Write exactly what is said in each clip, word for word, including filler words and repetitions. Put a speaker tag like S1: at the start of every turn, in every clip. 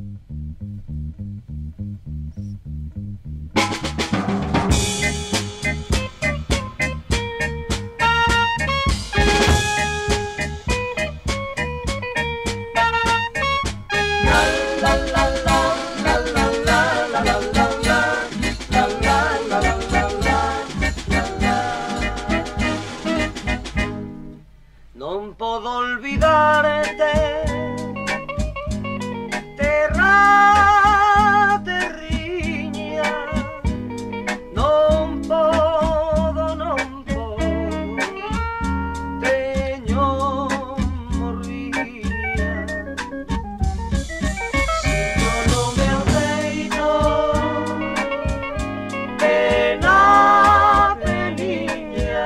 S1: Non podo olvidarte, terra terriña, non podo, non podo, teño morriña. Sinto no meu peito pena peliña,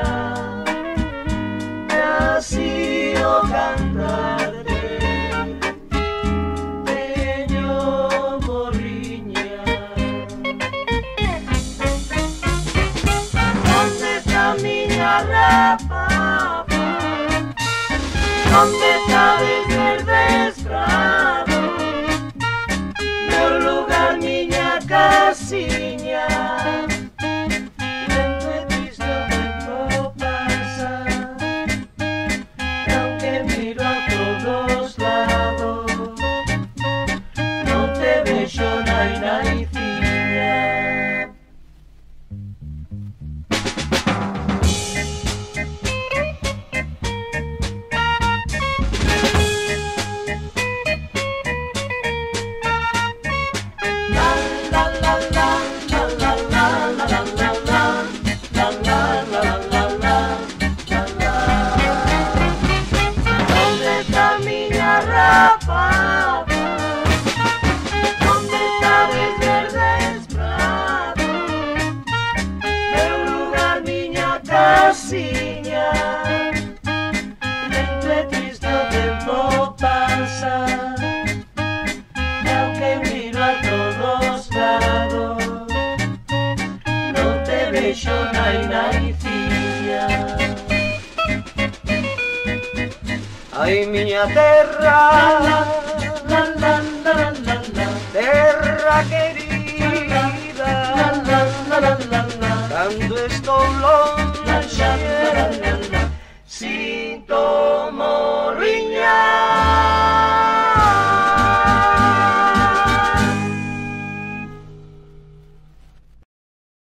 S1: e así o cantarte teño morriña. Onde está miña rapapa? Onde está desverdes prados? Meu lugar, miña casiña. Lento e triste o tempo pasa, e aunque miro a todos lados, non te vexo nai naiciña. Onde está miña rapapa? Onde está desverdes prados? Meu lugar, miña casiña. Lento e triste o tempo pasa, e aunque miro a todos lados, non te vexo nai naiciña. Ai, miña terra, la, la, la, la, la, la, terra querida, la, la, la, la, la, la, cando estou longe, sinto